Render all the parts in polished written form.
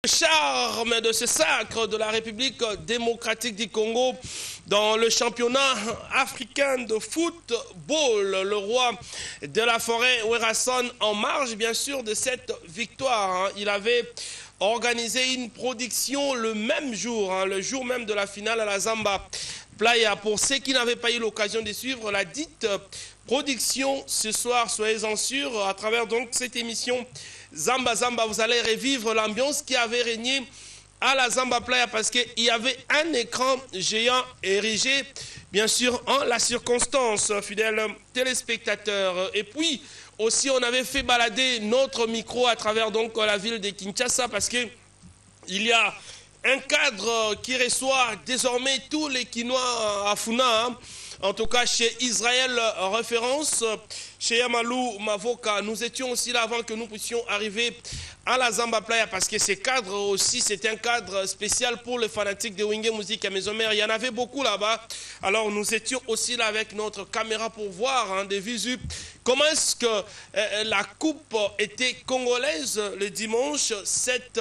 Charme de ce sacre de la République démocratique du Congo dans le championnat africain de football. Le roi de la forêt, Werrason, en marge bien sûr de cette victoire. Il avait organisé une production le même jour, le jour même de la finale à la Zamba Playa. Pour ceux qui n'avaient pas eu l'occasion de suivre la dite production ce soir, soyez-en sûrs, à travers donc cette émission Zamba Zamba, vous allez revivre l'ambiance qui avait régné à la Zamba Playa parce qu'il y avait un écran géant érigé, bien sûr, en la circonstance, fidèles téléspectateurs. Et puis, aussi, on avait fait balader notre micro à travers donc la ville de Kinshasa parce qu'il y a un cadre qui reçoit désormais tous les Kinois à Funa, en tout cas chez Israël Référence, chez Yamalou Mavoka. Nous étions aussi là avant que nous puissions arriver à la Zamba Playa parce que ce cadre aussi, c'est un cadre spécial pour les fanatiques de Wenge Musique à Maison-Mère. Il y en avait beaucoup là-bas. Alors nous étions aussi là avec notre caméra pour voir des visus comment est-ce que la coupe était congolaise le dimanche 7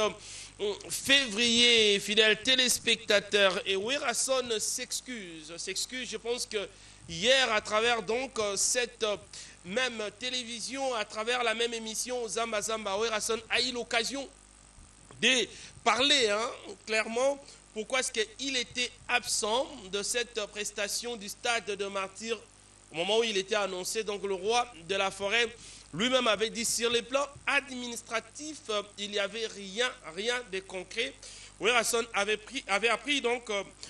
février, fidèles téléspectateurs. Et Werrason s'excuse. Je pense que hier, à travers donc cette même télévision, à travers la même émission Zamba Zamba, Werrason a eu l'occasion de parler clairement pourquoi est-ce qu'il était absent de cette prestation du stade de Martyrs au moment où il était annoncé. Donc le roi de la forêt lui-même avait dit sur les plans administratifs, il n'y avait rien de concret. Werrason avait appris donc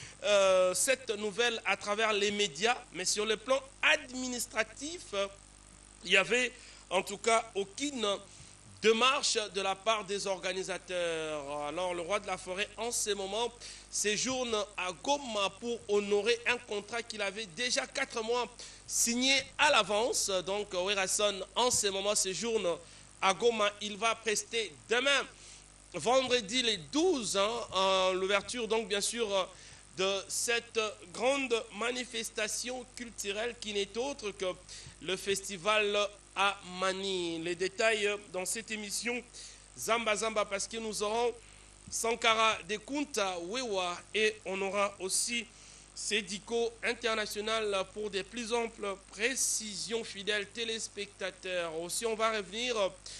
cette nouvelle à travers les médias, mais sur le plan administratif, il n'y avait en tout cas aucune démarche de la part des organisateurs. Alors le roi de la forêt en ce moment séjourne à Goma pour honorer un contrat qu'il avait déjà 4 mois signé à l'avance. Donc Werrason en ce moment séjourne à Goma. Il va prester demain, vendredi les 12, l'ouverture donc bien sûr de cette grande manifestation culturelle qui n'est autre que le festival à Mani. Les détails dans cette émission Zamba Zamba parce que nous aurons Sankara de Kunta Wewa et on aura aussi Sédico International pour des plus amples précisions, fidèles téléspectateurs. Aussi on va revenir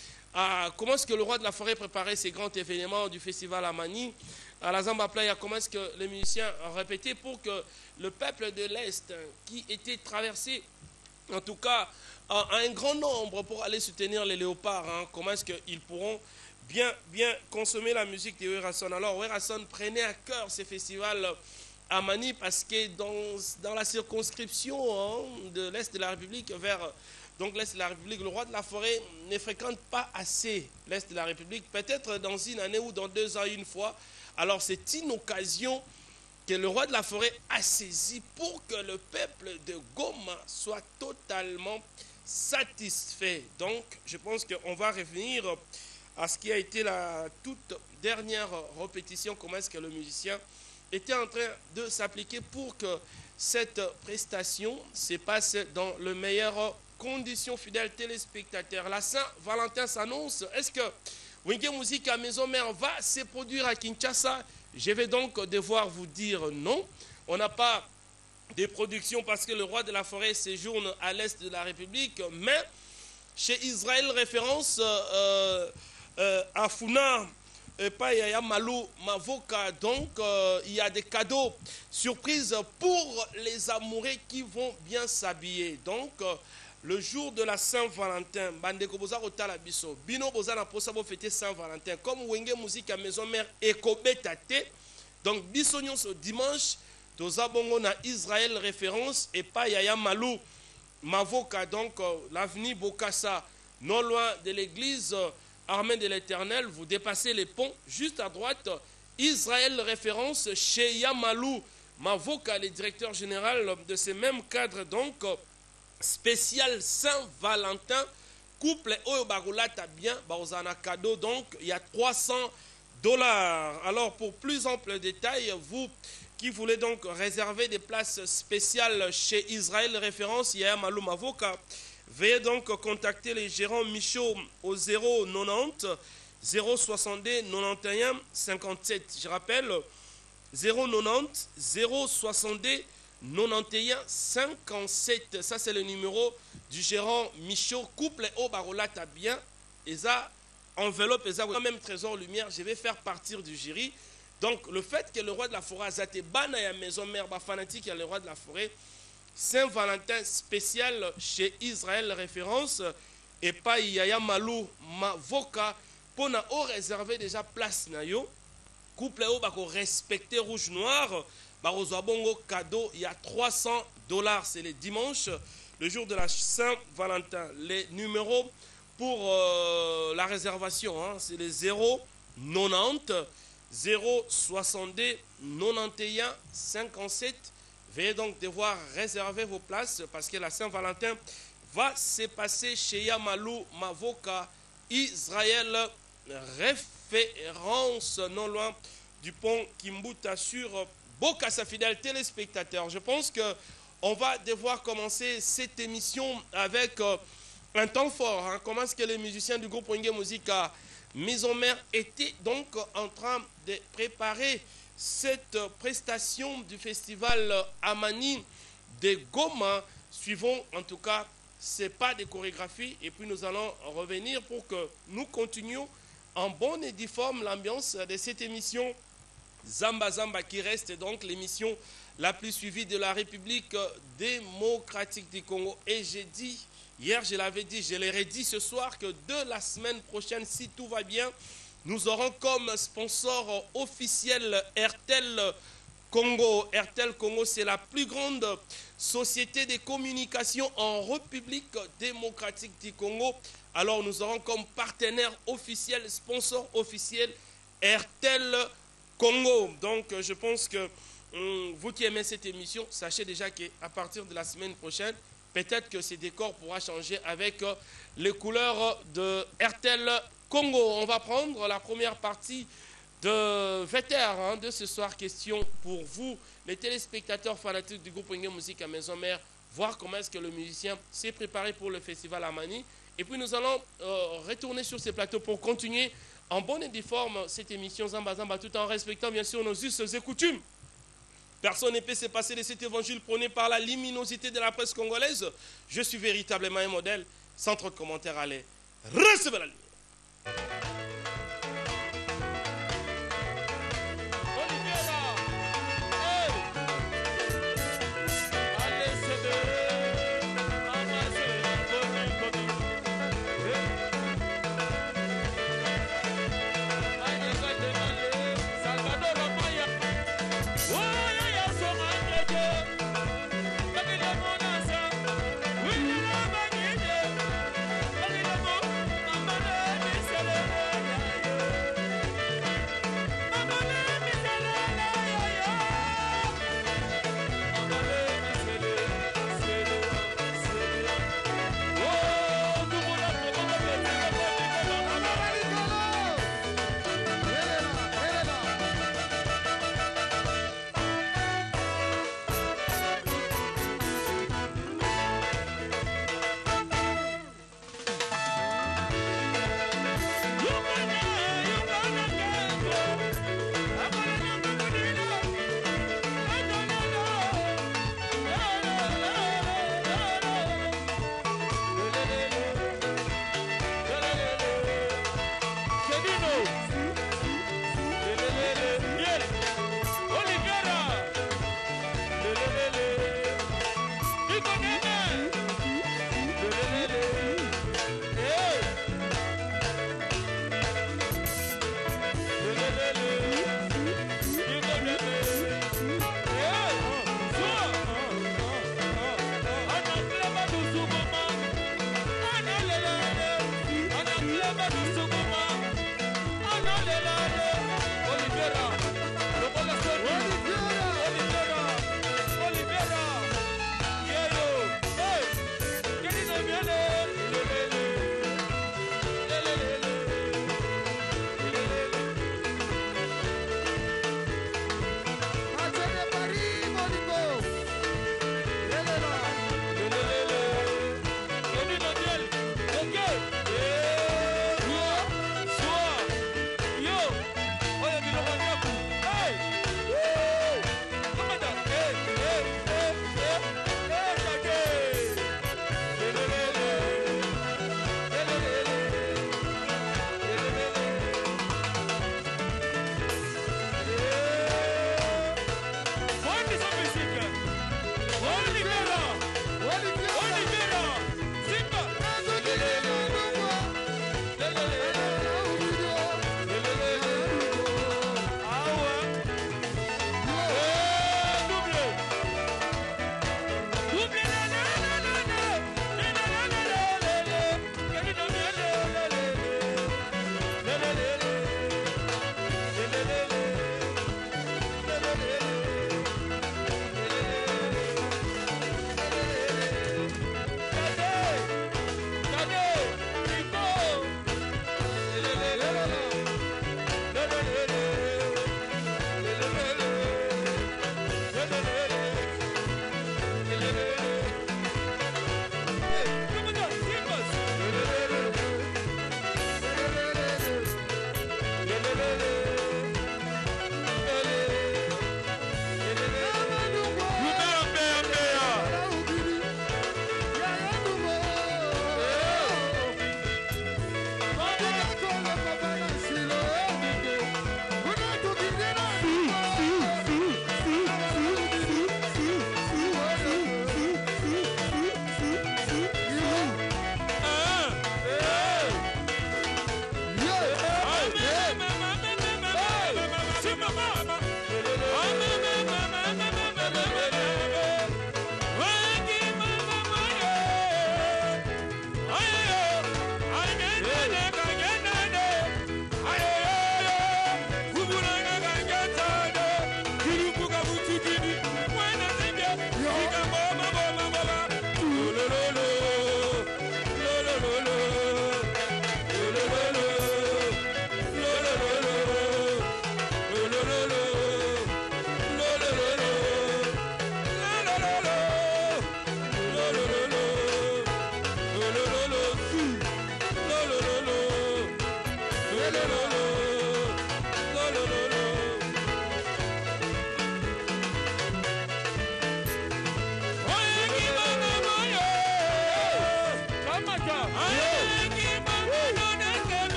à comment est-ce que le roi de la forêt préparait ces grands événements du festival à Mani, à la Zamba Playa, comment est-ce que les musiciens répétaient pour que le peuple de l'Est qui était traversé, en tout cas un grand nombre pour aller soutenir les léopards, comment est-ce qu'ils pourront bien consommer la musique de Werrason. Alors Werrason prenait à cœur ces festivals à Mani parce que dans la circonscription de l'Est de la République vers donc l'Est de la République, le roi de la forêt ne fréquente pas assez l'Est de la République, peut-être dans une année ou dans 2 ans une fois. Alors c'est une occasion que le roi de la forêt a saisi pour que le peuple de Goma soit totalement satisfait. Donc je pense qu'on va revenir à ce qui a été la toute dernière répétition, comment est-ce que le musicien était en train de s'appliquer pour que cette prestation se passe dans le meilleur conditions, fidèles téléspectateurs. La Saint-Valentin s'annonce. Est-ce que Wenge Musique à Maison-Mère va se produire à Kinshasa? Je vais donc devoir vous dire non. On n'a pas de production parce que le roi de la forêt séjourne à l'est de la République, mais chez Israël Référence à Funa, pas Yamalou Mavoka, donc il y a des cadeaux surprises pour les amoureux qui vont bien s'habiller. Donc le jour de la Saint-Valentin, bandeko boza kotala biso, bino boza na posa bo fêter Saint-Valentin, comme Wenge Musique à Maison-Mère ekobeta te. Donc biso nyonso dimanche toza bongo na Israël Référence et pas Yaya Malou Mavoka, donc l'avenue Bokassa, non loin de l'église Armée de l'Éternel. Vous dépassez les ponts, juste à droite, Israël Référence chez Yamalou Mavoka, le directeur général de ce même cadre, donc spécial Saint-Valentin, couple Oyo Bagulata bien, Baozana cadeau, donc il y a $300. Alors pour plus ample détail, vous qui voulez donc réserver des places spéciales chez Israël Référence, Yaya Malou Mavoka, veuillez donc contacter les gérants Michaud au 090 062 91 57. Je rappelle, 090 062 91 57. Ça, c'est le numéro du gérant Michaud. Couple au Barolata bien. Et ça, enveloppe, et ça, même Trésor Lumière, je vais faire partir du jury. Donc, le fait que le roi de la forêt, Azate Bana, ya maison mère, fanatique, il y a le roi de la forêt, Saint-Valentin spécial chez Israël, référence, et pas Yaya Malou, Mavoka, pour na o réserver déjà place na yo. Couple au bako respecter rouge noir, barozo bongo cadeau, il y a $300, c'est le dimanche, le jour de la Saint-Valentin. Les numéros pour la réservation, hein, c'est les 090 062 91 57. Veuillez donc devoir réserver vos places parce que la Saint-Valentin va se passer chez Yamalou Mavoka, Israël, référence non loin du pont Kimbuta sur Bokassa, fidèles téléspectateurs. Je pense qu'on va devoir commencer cette émission avec un temps fort. Hein. Comment est-ce que les musiciens du groupe Wenge Musica Maison Mère étaient donc en train de préparer cette prestation du festival Amani de Goma. Suivons en tout cas ces pas de chorégraphie et puis nous allons revenir pour que nous continuions en bonne et due forme l'ambiance de cette émission Zamba Zamba qui reste donc l'émission la plus suivie de la République démocratique du Congo. Et j'ai dit, hier je l'avais dit, je l'ai redit ce soir que de la semaine prochaine, si tout va bien, nous aurons comme sponsor officiel RTL Congo. RTL Congo, c'est la plus grande société de communication en République démocratique du Congo. Alors nous aurons comme partenaire officiel, sponsor officiel, RTL Congo. Donc je pense que vous qui aimez cette émission, sachez déjà qu'à partir de la semaine prochaine, peut-être que ce décor pourra changer avec les couleurs de RTL Congo. On va prendre la première partie de VTR de ce soir. Question pour vous, les téléspectateurs fanatiques du groupe Wenge Musica Maison Mère, voir comment est-ce que le musicien s'est préparé pour le festival Amani. Et puis nous allons retourner sur ces plateaux pour continuer en bonne et due forme cette émission Zamba Zamba, tout en respectant bien sûr nos us et coutumes. Personne ne peut se passer de cet évangile prôné par la luminosité de la presse congolaise. Je suis véritablement un modèle. Sans trop de commentaires, allez, recevez la lumière. Salut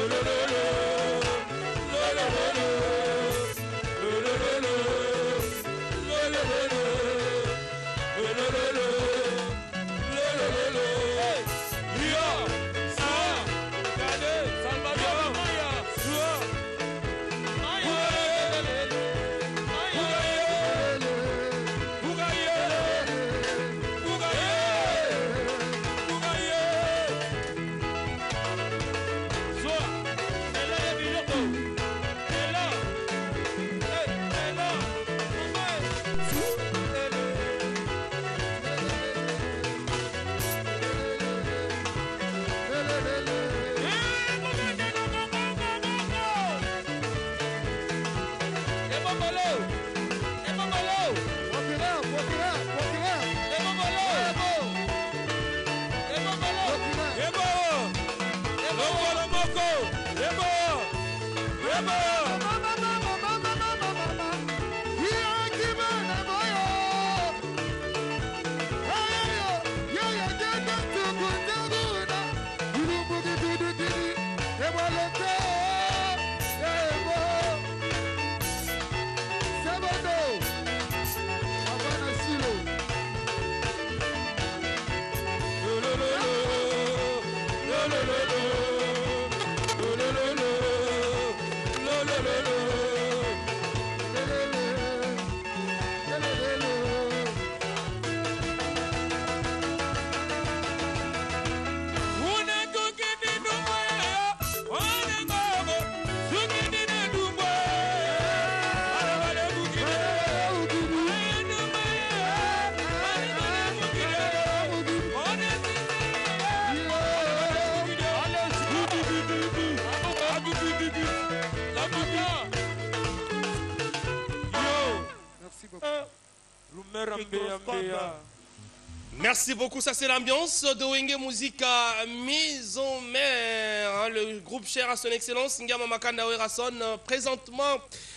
Merci beaucoup, ça c'est l'ambiance de Wenge Musica Maison Mère, le groupe cher à son excellence Ngama Makanda Werason, présentement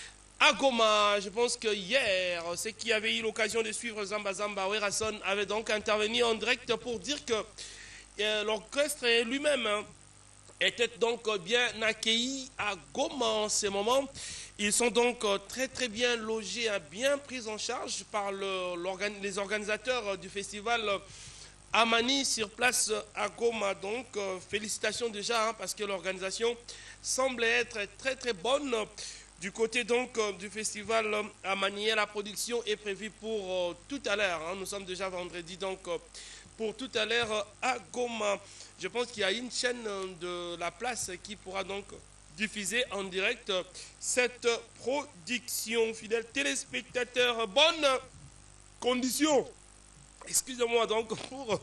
à Goma. Je pense que hier, ceux qui avaient eu l'occasion de suivre Zamba Zamba Werason avaient donc intervenu en direct pour dire que l'orchestre lui-même était donc bien accueilli à Goma en ce moment. Ils sont donc très très bien logés, bien pris en charge par les organisateurs du festival Amani sur place à Goma. Donc félicitations déjà parce que l'organisation semble être très très bonne. Du côté donc du festival Amani, la production est prévue pour tout à l'heure. Nous sommes déjà vendredi, donc pour tout à l'heure à Goma. Je pense qu'il y a une chaîne de la place qui pourra donc diffuser en direct cette production. Fidèles téléspectateurs, bonne condition. Excusez-moi donc pour...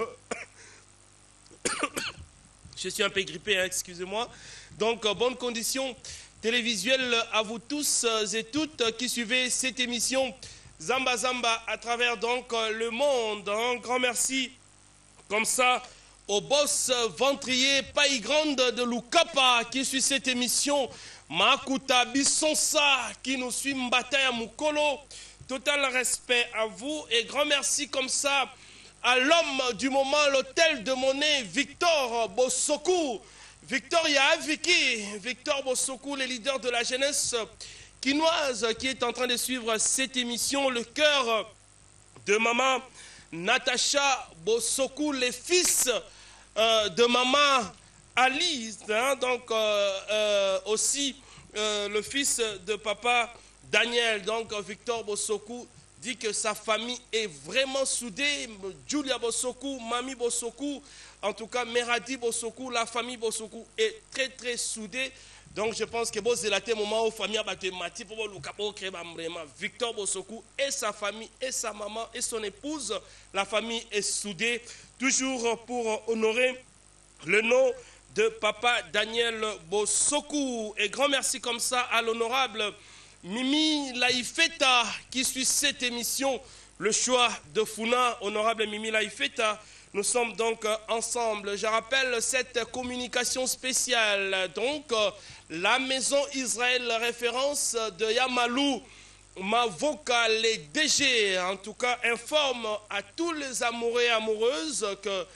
Je suis un peu grippé, hein, excusez-moi. Donc, bonne condition télévisuelle à vous tous et toutes qui suivez cette émission Zamba Zamba à travers donc le monde. Un grand merci comme ça au boss ventrier Paille Grande de Lukapa qui suit cette émission, Makuta Bissonsa qui nous suit Mbata Mukolo. Total respect à vous et grand merci comme ça à l'homme du moment, l'hôtel de monnaie, Victor Bossokou. Victoria Vicky, Victor Bossokou, le leader de la jeunesse quinoise qui est en train de suivre cette émission, le cœur de maman Natacha Bossokou, les fils de maman Alice, hein, donc aussi le fils de papa Daniel, donc Victor Bossokou dit que sa famille est vraiment soudée. Julia Bossokou, Mami Bossokou, en tout cas Meradi Bossokou, la famille Bossokou est très très soudée. Donc je pense que c'est le moment où la famille a battu Mati pour vraiment Victor Bossokou et sa famille et sa maman et son épouse, la famille est soudée, toujours pour honorer le nom de papa Daniel Bossokou. Et grand merci comme ça à l'honorable Mimi Laïfeta qui suit cette émission, le choix de Funa. Honorable Mimi Laïfeta, nous sommes donc ensemble. Je rappelle cette communication spéciale. Donc, la maison Israël référence de Yamalou Mavoka, les DG, en tout cas, informe à tous les amoureux et amoureuses que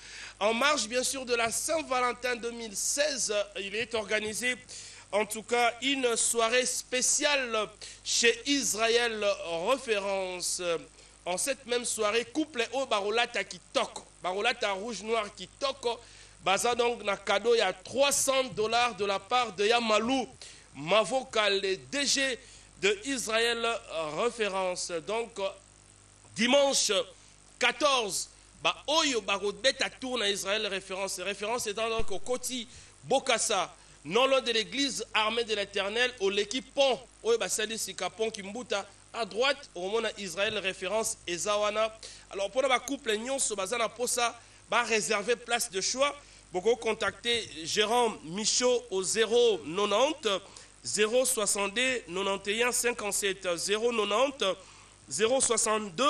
En marge, bien sûr, de la Saint-Valentin 2016, il est organisé, en tout cas, une soirée spéciale chez Israël Référence. En cette même soirée, couple au Barolata Kitoko, Barolata rouge-noir Kitoko, baza donc na cadeau, il y a $300 de la part de Yamalou Mavoka, le DG de Israël Référence. Donc, dimanche 14, Oyo Barodbeta tourne à Israël Référence. Référence étant donc au Koti Bokassa, non loin de l'église armée de l'Éternel, au l'équipe Pont, Oyo Basali Sikapon Kimbuta, à droite, au moment Israël Référence et Zawana. Alors, pour le couple, Nyon, Sobazana Posa, réserver place de choix. Beaucoup contacter Jérôme Michaud au 090 062 91 57 090 062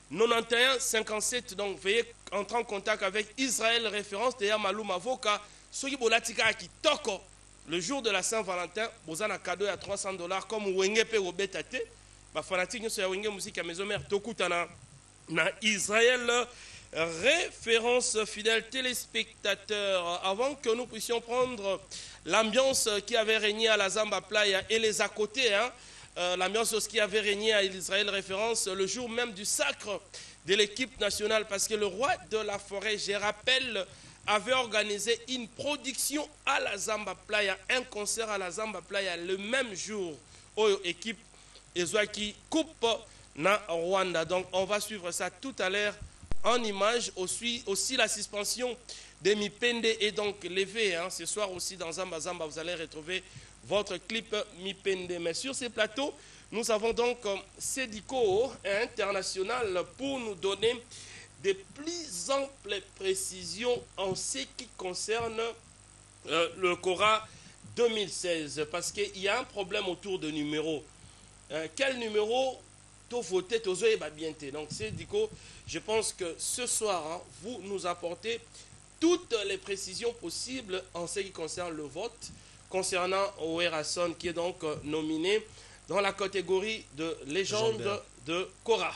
91 57. Donc, veuillez entrer en contact avec Israël Référence de Yamalou Mavoka. Ceux qui bolatika qui toko le jour de la Saint-Valentin, vous avez un cadeau à $300 comme Wengepe ou Betate. Les fanatiques de la Wenge musique à maison mère Tokutana na Israël Référence. Fidèles téléspectateurs, avant que nous puissions prendre l'ambiance qui avait régné à la Zamba Playa et les à côté, l'ambiance qui avait régné à Israël Référence le jour même du sacre de l'équipe nationale, parce que le roi de la forêt, je rappelle, avait organisé une production à la Zamba Playa, un concert à la Zamba Playa le même jour où l'équipe Ezouaki coupe na Rwanda. Donc on va suivre ça tout à l'heure en image. Aussi la suspension de Mipende est donc levée. Ce soir aussi dans Zamba Zamba, vous allez retrouver votre clip Mipende. Mais sur ces plateaux, nous avons donc Sédico International pour nous donner de plus amples précisions en ce qui concerne le Cora 2016. Parce qu'il y a un problème autour de numéros. Quel numéro t'as voté, t'as bien. Donc Sédico, je pense que ce soir, vous nous apportez toutes les précisions possibles en ce qui concerne le vote concernant Owerasson, qui est donc nominé dans la catégorie de légende de Cora.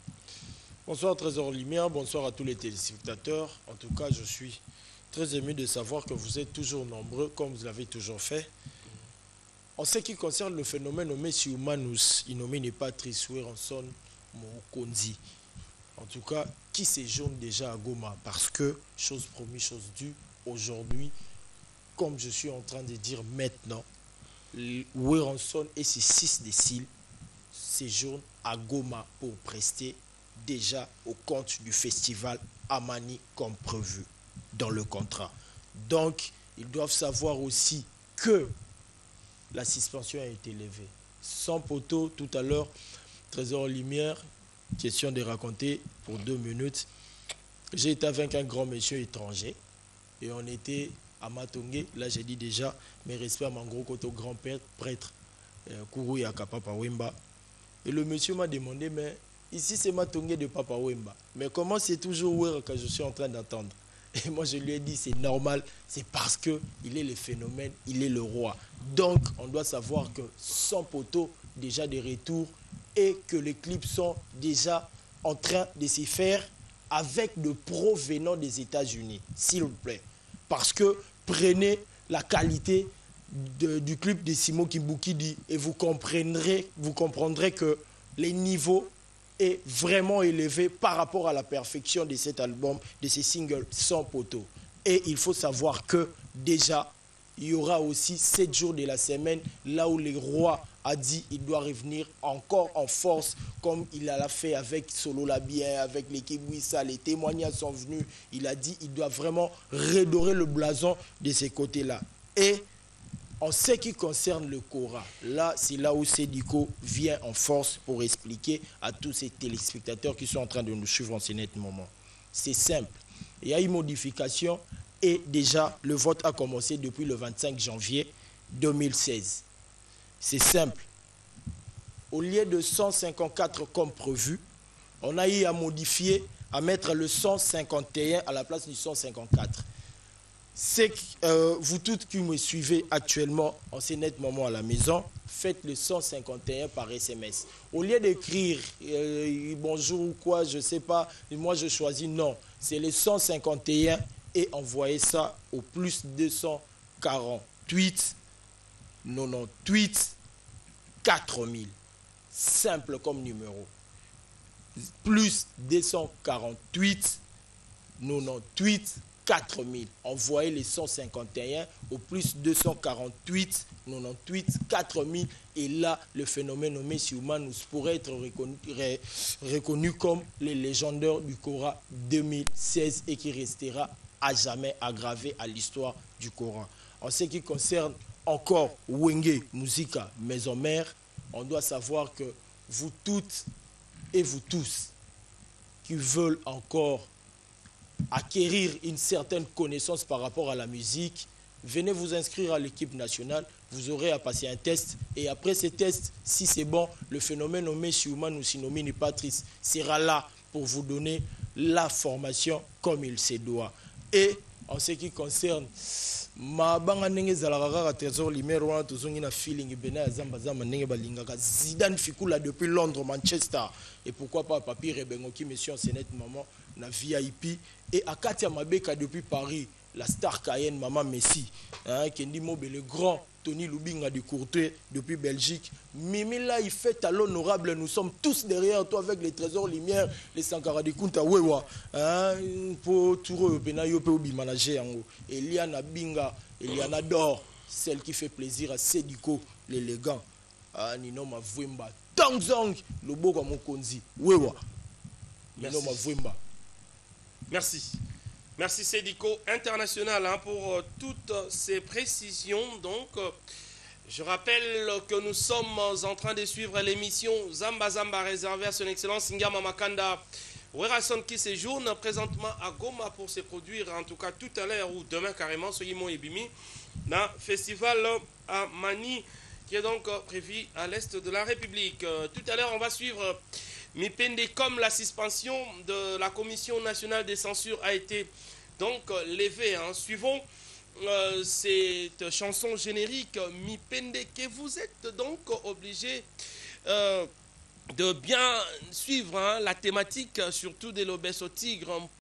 Bonsoir Trésor Lumière, bonsoir à tous les téléspectateurs. En tout cas, je suis très ému de savoir que vous êtes toujours nombreux, comme vous l'avez toujours fait. En ce qui concerne le phénomène nommé Sioumanus, il nommé Patrice Owerasson Mokonzi. En tout cas, qui séjourne déjà à Goma, parce que, chose promise, chose due, aujourd'hui, comme je suis en train de dire maintenant, Owerasson et ses 6 déciles séjournent à Goma pour prester déjà au compte du festival Amani comme prévu dans le contrat. Donc, ils doivent savoir aussi que la suspension a été levée. Sans poteau, tout à l'heure, Trésor Lumière, question de raconter pour 2 minutes. J'ai été avec un grand monsieur étranger et on était à Matongé. Là, j'ai dit déjà mes respects à mon gros côté grand prêtre, Kourou Yaka Papa Wemba. Et le monsieur m'a demandé, mais ici c'est Matongé de Papa Wemba. Mais comment c'est toujours Ouer que je suis en train d'attendre? Et moi, je lui ai dit, c'est normal, c'est parce qu'il est le phénomène, il est le roi. Donc, on doit savoir que sans poteau, déjà des retours, et que les clips sont déjà en train de se faire avec le pro venant des États-Unis, s'il vous plaît. Parce que prenez la qualité du clip de Simon Kimbukidi et vous comprendrez que les niveaux est vraiment élevé par rapport à la perfection de cet album, de ces singles sans poteau. Et il faut savoir que déjà, il y aura aussi 7 jours de la semaine, là où le roi a dit qu'il doit revenir encore en force, comme il l'a fait avec Solo Labien, avec l'équipe Wissa, les témoignages sont venus. Il a dit qu'il doit vraiment redorer le blason de ces côtés-là. Et en ce qui concerne le Cora, là, c'est là où Sédico vient en force pour expliquer à tous ces téléspectateurs qui sont en train de nous suivre en ce net moment. C'est simple. Il y a une modification et déjà, le vote a commencé depuis le 25 janvier 2016. C'est simple. Au lieu de 154 comme prévu, on a eu à modifier, à mettre le 151 à la place du 154. C'est que vous toutes qui me suivez actuellement en ce net moment à la maison, faites le 151 par SMS. Au lieu d'écrire bonjour ou quoi, je ne sais pas, moi je choisis non. C'est le 151 et envoyez ça au plus 248 98 4000. Simple comme numéro. Plus 248 98 4000. Envoyez les 151 au plus 248 98 4000. Et là, le phénomène nommé Sioumanous pourrait être reconnu comme les légendaires du Coran 2016 et qui restera à jamais aggravé à l'histoire du Coran. En ce qui concerne encore Wenge Musica Maison Mère, on doit savoir que vous toutes et vous tous qui veulent encore acquérir une certaine connaissance par rapport à la musique, venez vous inscrire à l'équipe nationale, vous aurez à passer un test et après ce test, si c'est bon, le phénomène nommé Siouman ou Sinomini Patrice sera là pour vous donner la formation comme il se doit. Et en ce qui concerne ma banga ndenge zalaka trésor limero wana tozongi na feeling bena ya zamba zamba ndenge balingaka Zidane Fikula depuis Londres, Manchester et pourquoi pas Papi Rebengoki monsieur Enseignette maman na VIP et Akatia Mabeka depuis Paris, la star Cayenne maman Messi, hein, Kendi Mobe le grand Tony Lubinga du Courtrai depuis Belgique. Mimi là, il fait à l'honorable. Nous sommes tous derrière toi avec les trésors lumière, les Sankara de Kunta Wewa. Pour tout Benayo Peobi manager. Eliana Binga, Eliana Dor, celle qui fait plaisir à Sediko, l'élégant. Nino Mavwemba, Tangzong, le beau comme Mokonzi. Wewa. Nino Mavwemba. Merci. Merci Sediko International hein, pour toutes ces précisions. Donc, je rappelle que nous sommes en train de suivre l'émission Zamba Zamba réservée à son excellence Ngama Makanda Werason qui séjourne présentement à Goma pour se produire, en tout cas tout à l'heure ou demain carrément, ce Yimo Ebimi, dans le festival à Mani qui est donc prévu à l'est de la République. Tout à l'heure, on va suivre Mipende comme la suspension de la Commission nationale de censure a été donc levée. Hein. Suivons cette chanson générique Mipende que vous êtes donc obligé de bien suivre hein, la thématique surtout de l'obèse au tigre.